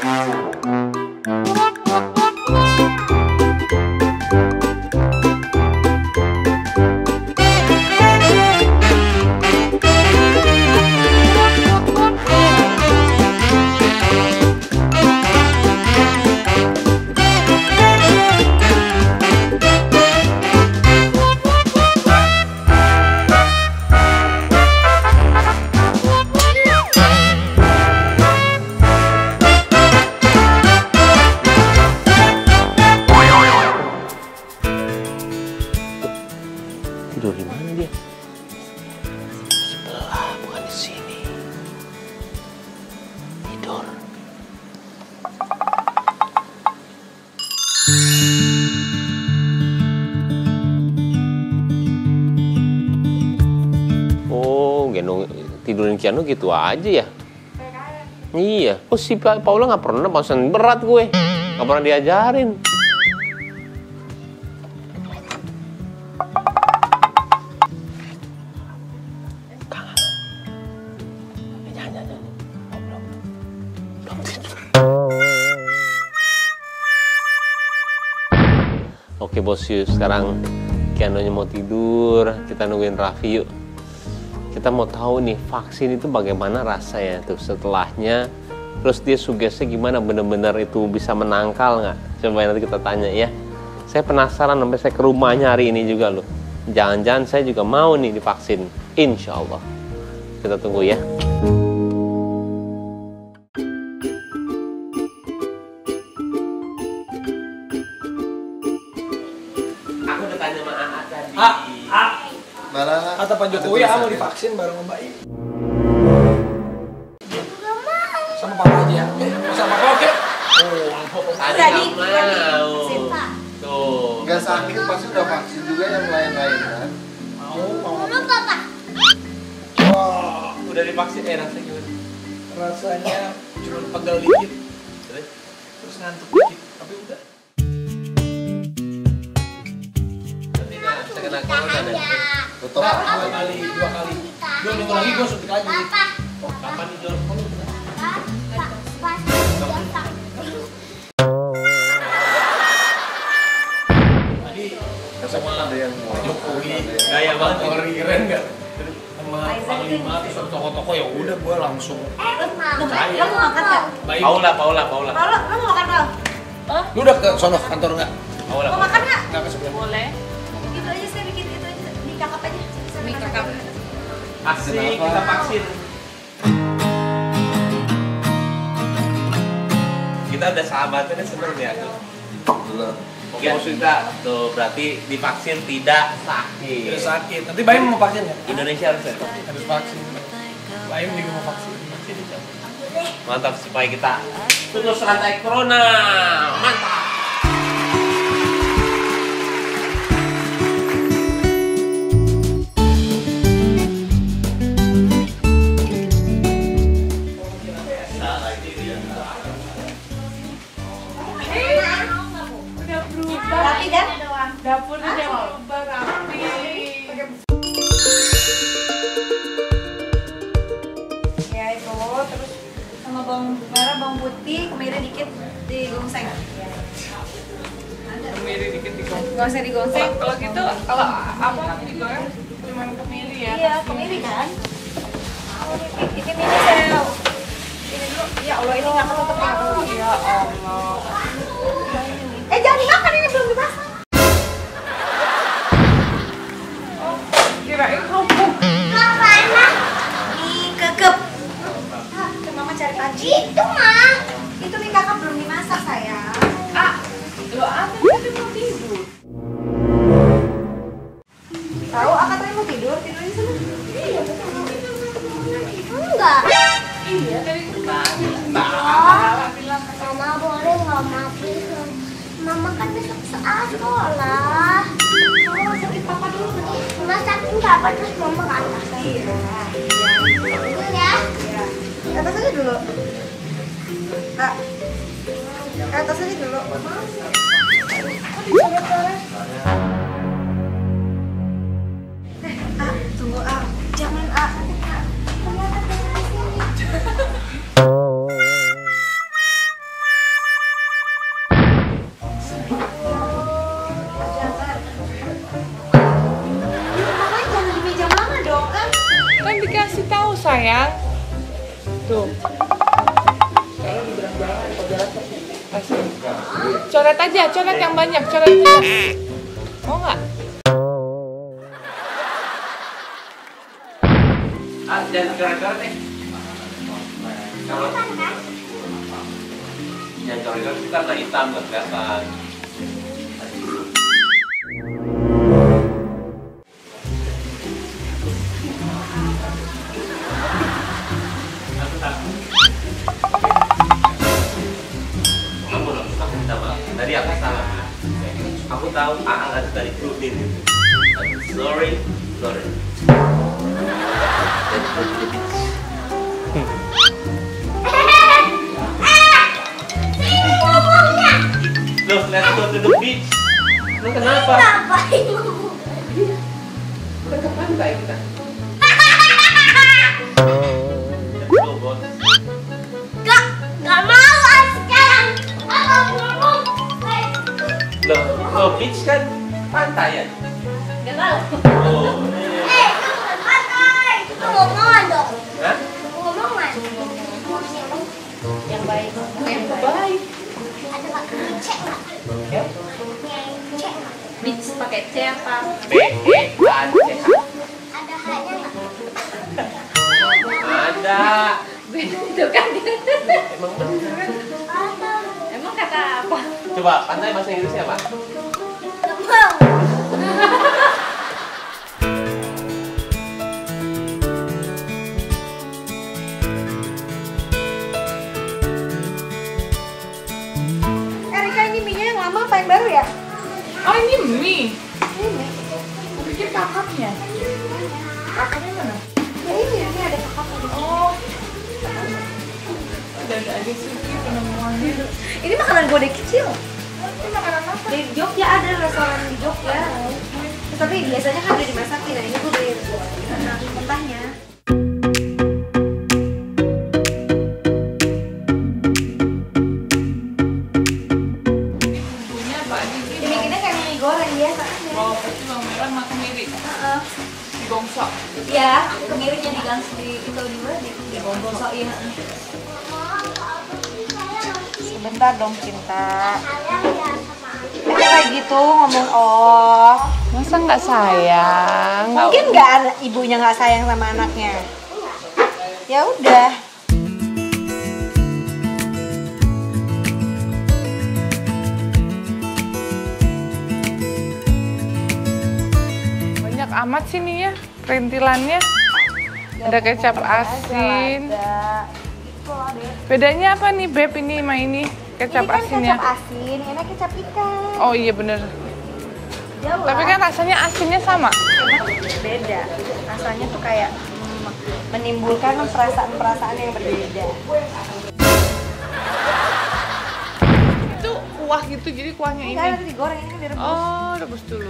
Tidur di mana dia? Sebelah, bukan di sini. Tidur. Oh, gendong tidurin Keanu gitu aja ya? Iya. Oh, si Paula nggak pernah, pasan berat gue. Nggak pernah diajarin. Oke bos, yuk sekarang Keanu-nya mau tidur, kita nungguin Raffi yuk. Kita mau tahu nih vaksin itu bagaimana rasanya tuh setelahnya, terus dia sugesti gimana, bener-bener itu bisa menangkal nggak? Coba nanti kita tanya ya. Saya penasaran sampai saya ke rumahnya hari ini juga loh. Jangan-jangan saya juga mau nih divaksin, insya Allah. Kita tunggu ya. Kata Pak Jokowi mau divaksin baru ngebaik. Sama papa aja ya. Sama papa oke. Tadi mau. Tuh. Nggak sakit pasti udah vaksin juga yang lain-lain kan? Mau. Papa. Wah, Udah divaksin, rasanya gimana? rasanya cuma pegel dikit. Terus ngantuk dikit, tapi udah. Nanti saya kena corona deh. Tetap Dua kali. 2 minggu lagi gue suntik lagi. Kapan nih Jor? Tadi sama ada yang mau. Jokowi Gaya banget. Polri keren nggak? Sama Panglima terus sama toko-toko ya udah gue langsung. Lo mau makan nggak? Baik. Paula. Paula, lo mau makan nggak? Lu udah ke sono kantor nggak? Paula. Mau makan nggak? Nggak ke sebelah. Boleh. Itu aja saya bikin itu aja, dicakap aja. Mie kakap. Asik, kita vaksin. Kita udah sahabatnya seneng ya tuh. Belum. Oke, kita tuh berarti divaksin tidak sakit. Udah sakit. Nanti Baim mau vaksin ya? Indonesia harus ya? Harus vaksin. Baim juga mau vaksin. Mantap, supaya kita putus rantai corona. Mantap. Udah berubah. Rapi kan? Dapurnya udah berubah rapi. Ya itu, terus sama bawang merah, bawang putih, kemiri dikit digongseng. Kemiri dikit digoreng. Gak usah digongseng. Kalau gitu, kalau apa digoreng cuma kemiri ya? Iya, kemiri kan? Ini saya ini dulu. Ya Allah, ini nggak ketutup ya. Ya Allah. Jangan dimakan, ini belum dimasak. Oh, kirain kerupuk. Mana? Mie kekep. Kan mama cari tadi. Itu mah. Itu mie kakak belum dimasak sayang. Lo apa tadi mau tidur? Tahu akak tadi mau tidur di sana. Iya betul. Enggak. Iya dari kemarin. Oh. Bilang Mama boleh nggak mati? Mama kan besok sekolah. Mama sakit papa dulu. Mama sakit papa terus mama ke atas. Iya. Dulu ya. Ke atas aja dulu. Kak. Ke atas aja dulu. Tunggu jangan Tuh. Kayaknya dibilang jangan, kalau jalan pasti. Coret aja, coret yang banyak, coret aja. Mau nggak? Jangan coret-coret nih. Kalau yang coret-coret itu karena hitam nggak kelihatan. Aku minta maaf. Tadi aku salah. Aku tahu ada dari Brooklyn. Sorry. Loh, let's go to the beach. Lu kenapa? Ngapain? Ke pantai kita. Let's go, bos. Gak mau sekarang. Aku ngomong. Loh, beach kan pantai ya? Gak mau. Oh, Itu bukan pantai. Itu ngomongan dong. hah? Ngomongan. Yang baik. Yang baik. Ada pakai cek nggak? Ya. Cek nggak? Beach pakai C apa? B-E-A-C-H. Ada hanya nggak? Ada. Itu kan. Emang bener kan? Ada. Emang kata apa? Coba, pantai bahasa Inggrisnya apa? Gak mau. Erika, ini mie-nya yang lama apa yang baru ya? Oh ini mie. Ini. Aku pikir kakaknya. Kakaknya mana? Ya ini ada kakaknya. Oh. Ada aja Suki penemuannya. Ini makanan gue dari kecil. Ini makanan apa? Di Jogja ada restoran di Jogja. Tapi biasanya kan udah dimasakin. Nah ini gue beli mentahnya. Bumbunya apa aja sih? Dibikinnya kayak mie goreng biasa. Bawang putih, bawang merah, sama kemiri. Digongsok. Ya, kemirinya di itu di mana? Di gongsokin. Sebentar dong cinta. Kayak gitu ngomong oh. Masa nggak sayang? Mungkin nggak ibunya nggak sayang sama anaknya. Ya udah. Banyak amat sih nih ya, perintilannya. Ada kecap asin. Ada. Bedanya apa nih Beb ini sama ini? Kecap Ini kan asinnya. kecap asin, enak kecap ikan. Oh iya bener. Jauh Tapi lah. kan rasanya asinnya sama. Beda. Rasanya tuh kayak menimbulkan perasaan-perasaan yang berbeda. Itu kuah gitu, jadi kuahnya ini. Enggak, nanti digoreng ini kan direbus. Oh, rebus dulu.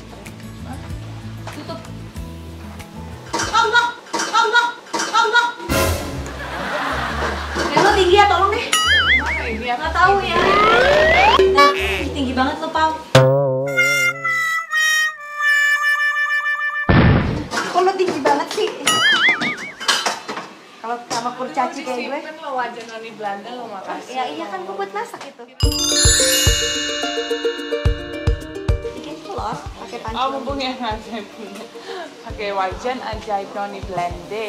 Tutup. Lo tinggi ya, tolong deh. Mana ini? Nggak tahu ya. Nah, tinggi banget lo, Pau. Kok lo tinggi banget sih? Kalau sama kurcaci kayak gue. Simpen lo wajan noni Belanda lo makasih. Ya iya kan gue buat masak itu. Bikin telur pakai panci. Oh, mumpung yang ajaib punya. Pakai wajan ajaib noni Belanda.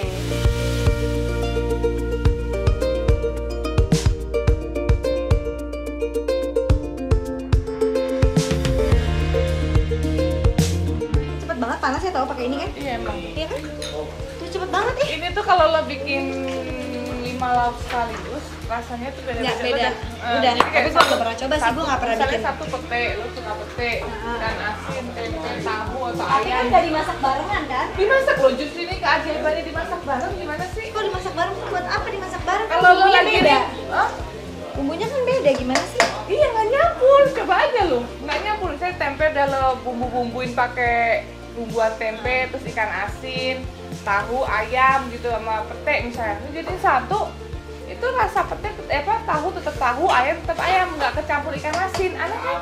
Cepet banget panas ya tau pakai ini kan? Iya emang. Iya kan? Tuh cepet banget ih. Ini tuh kalau lo bikin 5 lauk sekaligus, rasanya tuh beda-beda. Nggak, beda. Udah. Udah, Jadi kayak tapi gua nggak pernah coba sih, gua nggak pernah misalnya bikin. satu pete, lo suka pete, ikan asin, tempe, tahu atau Tapi kan ayam. udah dimasak barengan kan? Dimasak lo, justru ini keajaibannya dimasak bareng gimana sih? Kok dimasak bareng buat apa dimasak bareng? Kan Kalau lo bumbunya lagi beda. Hah? Bumbunya kan beda gimana sih? Iya nggak nyampur, coba aja lo. Nggak nyampur, saya tempe udah lo bumbu-bumbuin pakai bumbuan tempe, terus ikan asin, tahu, ayam gitu sama pete misalnya. Lo jadiin satu, itu rasa pete, tahu tetap tahu, ayam tetap ayam, nggak kecampur ikan asin. Aneh kan?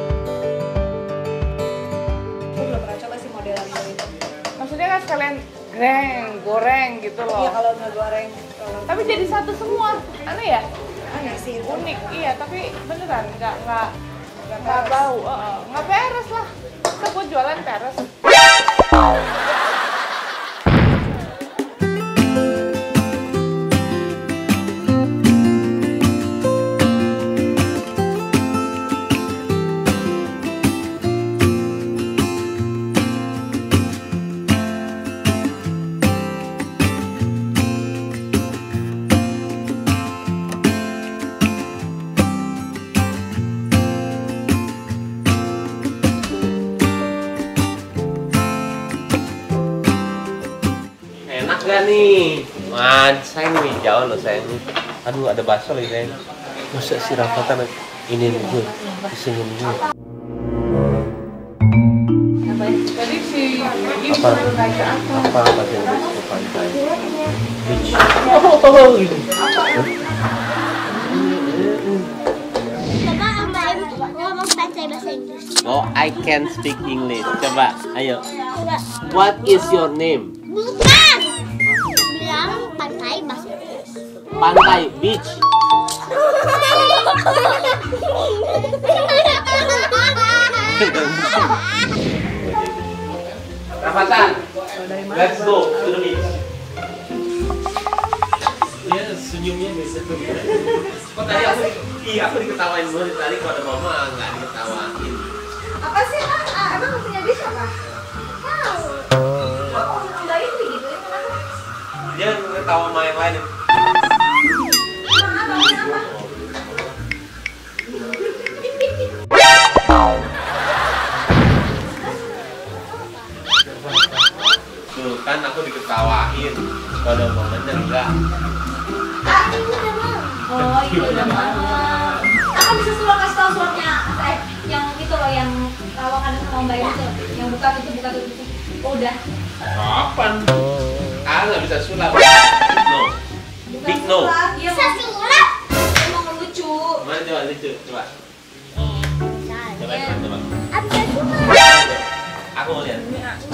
Aku belum pernah coba sih modelan itu. Maksudnya kan sekalian goreng gitu loh. Iya kalau nggak goreng. Tapi jadi satu semua, aneh ya? Aneh sih. Unik, iya. Tapi beneran nggak bau, nggak peres lah. Kita buat jualan peres. Enak gak nih? Man, sayang nih jauh loh sayang. Aduh ada bakso lagi sayang. Masa si Rafa ini nih gue, kesini nih gue. Jadi si ini Apa? baru naik ke atas. Apa bahasa Inggris ke pantai? Beach. Coba Mbak Em ngomong pantai bahasa Inggris. Oh, I can speak English. Coba, ayo. Enggak. What is your name? Bukan. Bilang pantai bahasa Inggris. Pantai, beach. Rafatan, let's go to the beach. Dia senyumnya biasa tuh. Kok tadi aku diketawain dulu tadi kalau ada mama nggak diketawain. Apa sih? Emang punya dia siapa? Tahu. Mbak itu gitu ya kenapa? Dia ketawa sama yang lain. Tuh kan aku diketawain. Kalau ada mamanya enggak. Oh iya udah malam. Aku bisa suruh kasih tahu suratnya. Yang itu loh yang lawakan sama Mbak itu, yang buka tutup. Oh, udah. Kapan? Ah nggak bisa sulap. No. Big no. Iya, Bisa sulap. emang lucu. Mana coba lucu coba. Coba coba. Apa sulap? Aku mau lihat.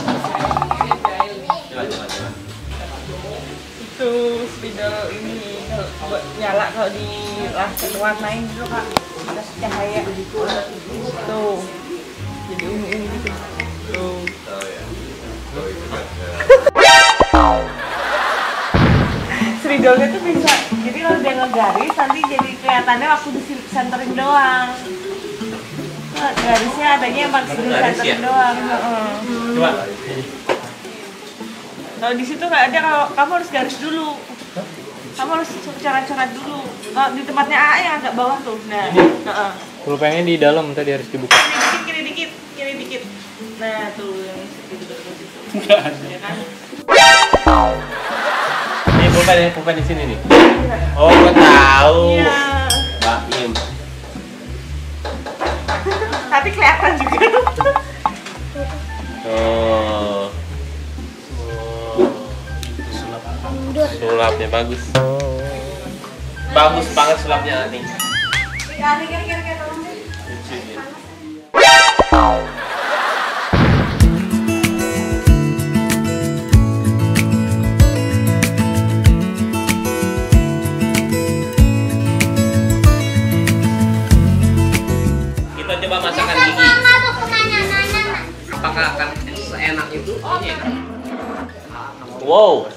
Coba. Itu spidol ini kalau buat nyala kalau diwarnain gitu kak, ada cahaya tuh jadi ungu gitu tuh. Spidolnya tuh bisa jadi kalau dia ngegaris nanti jadi kelihatannya waktu di centering doang. Nah, garisnya adanya emang di centering doang. Coba. Kalau di situ nggak ada, kalau kamu harus garis dulu. Kamu harus coret-coret dulu. Kalau di tempatnya A yang agak bawah tuh. Nah, Pulpennya di dalam tadi harus dibuka. kiri dikit. Nah, tuh yang gitu. Enggak ada. Ya kan? Ini pulpen di sini nih. Oh, gua tahu. Iya. Mbak Im. Tapi kelihatan juga tuh. Oh. Sulapnya bagus. Bagus banget sulapnya nih. Kira-kira tolong deh. Lucu ya. Kita coba masakan gigi. Mama mau kemana-mana. Apakah akan seenak itu? Iya. Wow.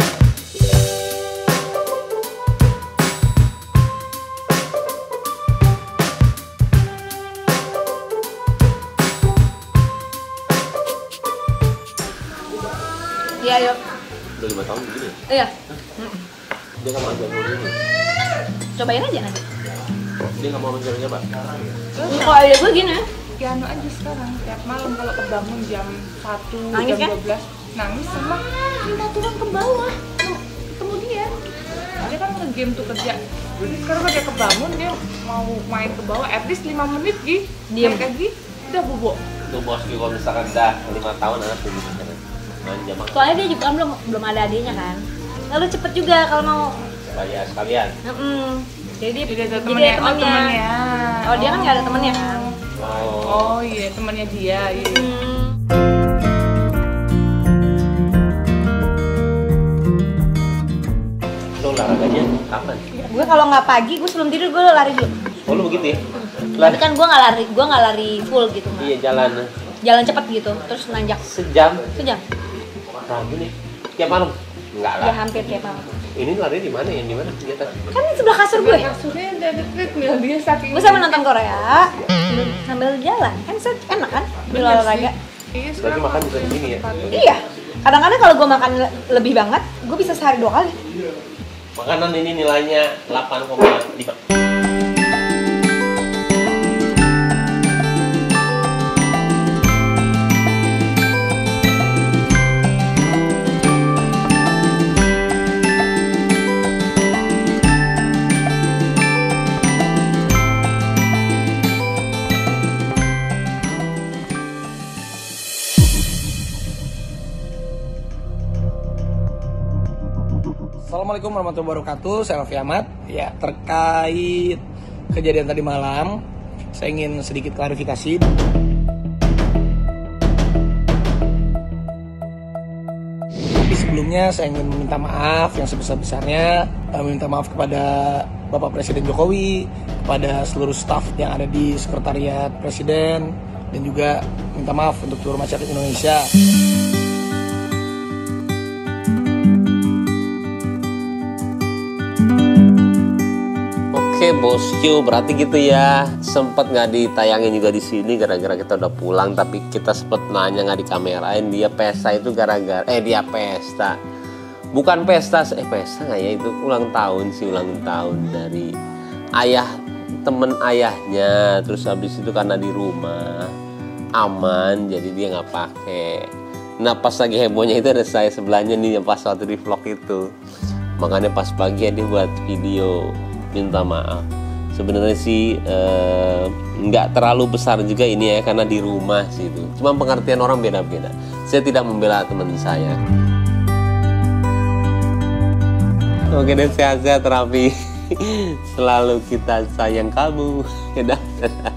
Iya, yuk. Udah 5 tahun begini. Iya. Dia nggak mau ajar dulu. Cobain aja nanti. Dia nggak mau ajarnya pak. Kalau ada gue gini. Piano aja sekarang tiap malam kalau kebangun jam 1, Nangis jam kan? 12 nangis sama minta turun ke bawah tuh ketemu dia kan nge-game tuh kerja, jadi sekarang kalau dia kebangun dia mau main ke bawah at least 5 menit Gi Diem. naik lagi udah bubuk. Tuh bos kalau misalkan udah 5 tahun anak tuh bisa manja banget. Soalnya dia juga kan belum ada adiknya kan. Lalu cepet juga kalau mau. Bayar sekalian. Jadi Jadi ada jadi temennya, ada temennya. Oh dia kan nggak ada temennya kan. Oh. Oh iya temannya dia iya. olahraganya kapan? Gue kalau nggak pagi, gue sebelum tidur gue lari dulu. Oh lu begitu ya? Tapi kan gue nggak lari full gitu. Iya jalan Jalan cepat gitu, terus nanjak sejam. Ragu nih. Tiap malam? Enggak Ya lah. hampir tiap malam. Ini lari di mana? Yang di mana kegiatan? Kan di sebelah kasur gue. Kasurnya dari treadmill dia saking. Gue sambil nonton Korea sambil jalan. Kan enak kan? Di olahraga. Iya, Berarti sekarang makan bisa begini ya? Iya. Kadang-kadang kalau gue makan lebih banget, gue bisa sehari 2 kali. Makanan ini nilainya 8,5. Assalamualaikum warahmatullahi wabarakatuh, saya Raffi Ahmad. Ya, terkait kejadian tadi malam, saya ingin sedikit klarifikasi. Tapi sebelumnya saya ingin meminta maaf yang sebesar-besarnya, meminta maaf kepada Bapak Presiden Jokowi, kepada seluruh staf yang ada di Sekretariat Presiden, dan juga minta maaf untuk seluruh masyarakat Indonesia. Oke bosku, berarti gitu ya. Sempet nggak ditayangin juga di sini gara-gara kita udah pulang, tapi kita sempet nanya nggak dikamerain. Dia pesta itu gara-gara dia pesta. Bukan pesta, pesta nggak ya, itu ulang tahun sih, ulang tahun dari ayah temen ayahnya. Terus habis itu karena di rumah aman, jadi dia nggak pakai. Nah pas lagi hebohnya itu ada saya sebelahnya nih, yang pas waktu di vlog itu. Makanya pas pagi dia buat video minta maaf. Sebenarnya sih nggak terlalu besar juga ini ya, karena di rumah sih itu. Cuma pengertian orang beda-beda. Saya tidak membela teman saya. Oke deh, sehat-sehat Raffi. Selalu kita sayang kamu. Ya dah.